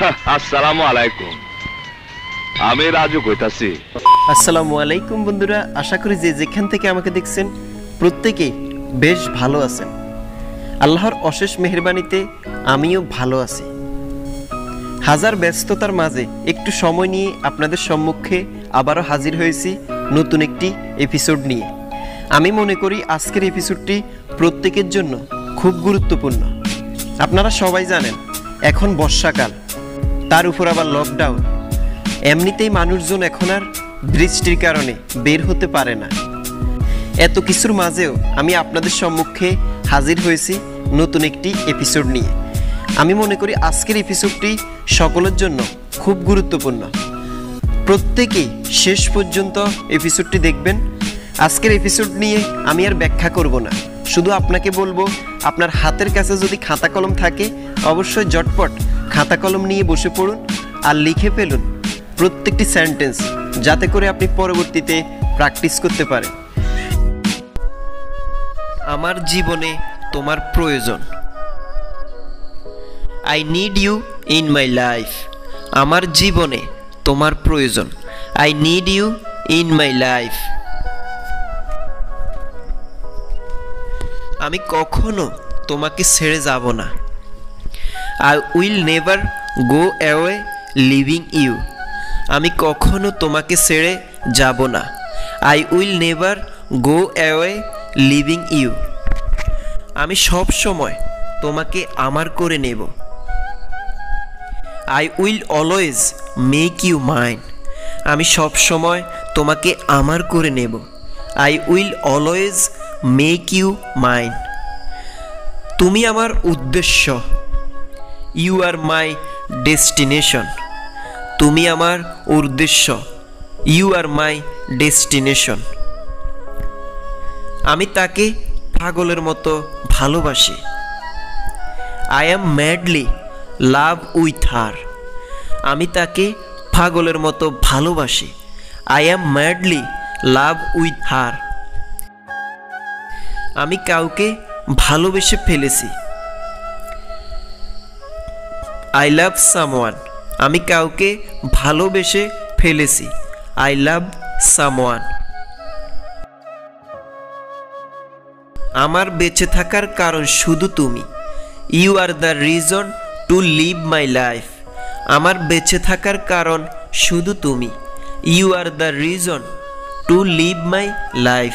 আসসালামু আলাইকুম, আমি রাজু কইতাছি। আসসালামু আলাইকুম বন্ধুরা, আশা করি যে যেখান থেকে আমাকে দেখছেন প্রত্যেকেই বেশ ভালো আছেন। আল্লাহর অশেষ মেহেরবানিতে আমিও ভালো আছি। হাজার ব্যস্ততার মাঝে একটু সময় নিয়ে আপনাদের সম্মুখে আবারও হাজির হয়েছি নতুন একটি এপিসোড নিয়ে। আমি মনে করি আজকের এপিসোডটি প্রত্যেকের জন্য খুব গুরুত্বপূর্ণ। আপনারা সবাই জানেন এখন বর্ষাকাল, তার উপর আবার লকডাউন। এমনিতেই মানুষজন এখন আর বৃষ্টির কারণে বের হতে পারে না। এত কিছুর মাঝেও আমি আপনাদের সম্মুখে হাজির হয়েছি নতুন একটি এপিসোড নিয়ে। আমি মনে করি আজকের এপিসোডটি সকলের জন্য খুব গুরুত্বপূর্ণ। প্রত্যেকেই শেষ পর্যন্ত এপিসোডটি দেখবেন। আজকের এপিসোড নিয়ে আমি আর ব্যাখ্যা করব না, শুধু আপনাকে বলবো আপনার হাতের কাছে যদি খাতা কলম থাকে অবশ্যই ঝটপট খাতা কলম নিয়ে বসে পড়ুন আর লিখে ফেলুন প্রত্যেকটি সেন্টেন্স, যাতে করে আপনি পরবর্তীতে প্র্যাকটিস করতে পারেন। আমার জীবনে তোমার প্রয়োজন। I need you in my life. আমার জীবনে তোমার প্রয়োজন। I need you in my life. আমি কখনো তোমাকে ছেড়ে যাব না। I will never go away living you. আমি কখনো তোমাকে ছেড়ে যাব না। I will never go away living you. আমি সব সময় তোমাকে আমার করে নেব। I will always make you mine. আমি সব সময় তোমাকে আমার করে নেব। I will always make you mine. তুমি আমার উদ্দেশ্য। You are my destination. তুমি আমার উদ্দেশ্য। You are my destination. আমি তাকে পাগলের মতো ভালোবাসি। I am madly love with her. আমি তাকে পাগলের মতো ভালোবাসি। I am madly love with her. আমি কাউকে ভালোবেসে ফেলেছি। I love someone. আমি কাউকে ভালোবেসে ফেলেছি। I love someone. আমার বেঁচে থাকার কারণ শুধু তুমি। You are the reason to live my life. আমার বেঁচে থাকার কারণ শুধু তুমি। You are the reason to live my life.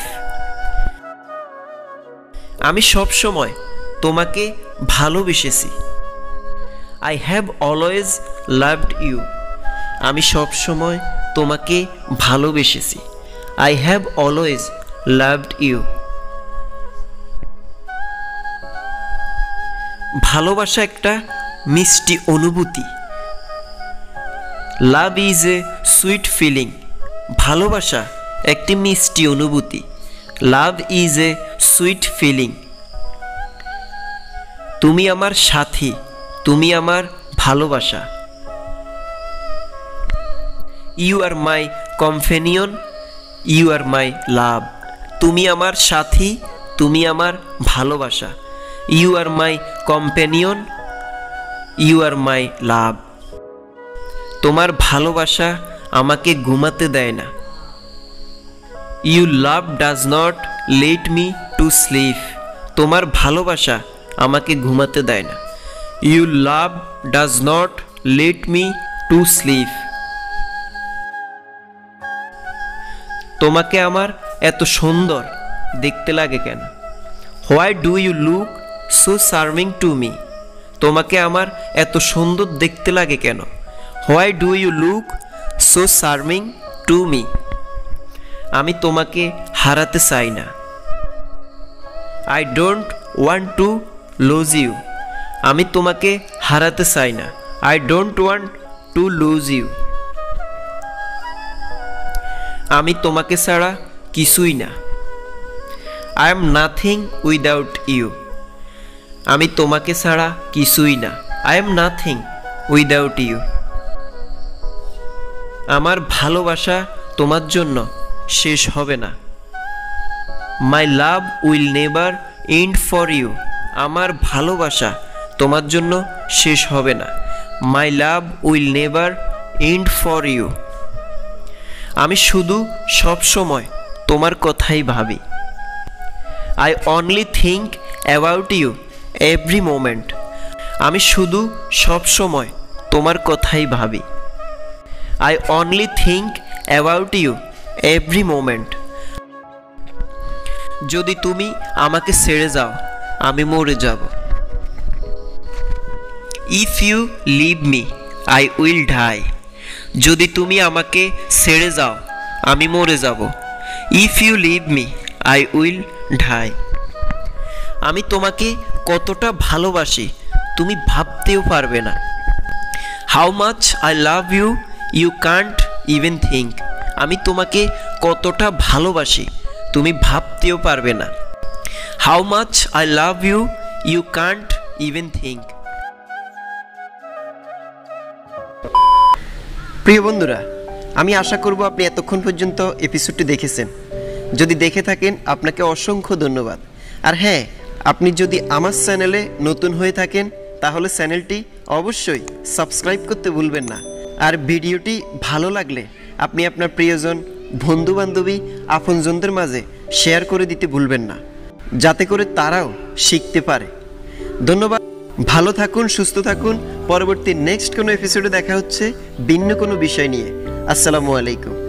আমি সব সময় তোমাকে ভালোবেসেছি। I have always loved you. আমি সব সময় তোমাকে ভালোবেসেছি। I have always loved you. ভালোবাসা একটা মিষ্টি অনুভূতি। Love is a sweet feeling. ভালোবাসা একটি মিষ্টি অনুভূতি। Love is a sweet feeling. তুমি আমার সাথী। তুমি আমার ভালোবাসা। You are my companion. You are my love. তুমি আমার সাথী। তুমি আমার ভালোবাসা। You are my companion. You are my love. তোমার ভালোবাসা আমাকে ঘুমাতে দেয় না। You love does not let me to sleep. তোমার ভালোবাসা আমাকে ঘুমাতে দেয় না। You love does not let me to sleep. তোমাকে আমার এত সুন্দর দেখতে লাগে কেন? Why do you look so charming to me. তোমাকে আমার এত সুন্দর দেখতে লাগে কেন? Why do you look so charming to me. আমি তোমাকে হারাতে চাই না। I don't want to lose you. আমি তোমাকে হারাতে চাই না। I don't want to lose you. আমি তোমাকে ছাড়া কিছুই না। I am nothing without you. আমি তোমাকে ছাড়া কিছুই না। I am nothing without you. আমার ভালোবাসা তোমার জন্য শেষ হবে না। My love will never end for you. আমার ভালোবাসা তোমার জন্য শেষ হবে না। My love will never end for you. আমি শুধু সব সময় তোমার কথাই ভাবি। I only think about you every moment. আমি শুধু সব সময় তোমার কথাই ভাবি। I only think about you every moment. যদি তুমি আমাকে ছেড়ে যাও আমি মরে যাব। If you leave me I will die. যদি তুমি আমাকে ছেড়ে যাও আমি মরে যাব। If you leave me I will die. আমি তোমাকে কতটা ভালোবাসি তুমি ভাবতেও পারবে না। How much I love you you can't even think. আমি তোমাকে কতটা ভালোবাসি তুমি ভাবতেও পারবে না। How much I love you you can't even think. প্রিয় বন্ধুরা, আমি আশা করব আপনি এতক্ষণ পর্যন্ত এপিসোডটি দেখেছেন। যদি দেখে থাকেন আপনাকে অসংখ্য ধন্যবাদ। আর হ্যাঁ, আপনি যদি আমার চ্যানেলে নতুন হয়ে থাকেন তাহলে চ্যানেলটি অবশ্যই সাবস্ক্রাইব করতে ভুলবেন না। আর ভিডিওটি ভালো লাগলে আপনি আপনার প্রিয়জন, বন্ধুবান্ধবী, আপনজনদের মাঝে শেয়ার করে দিতে ভুলবেন না, যাতে করে তারাও শিখতে পারে। ধন্যবাদ। ভালো থাকুন, সুস্থ থাকুন। পরবর্তী নেক্সট কোনো এপিসোডে দেখা হচ্ছে ভিন্ন কোনো বিষয় নিয়ে। আসসালামু আলাইকুম।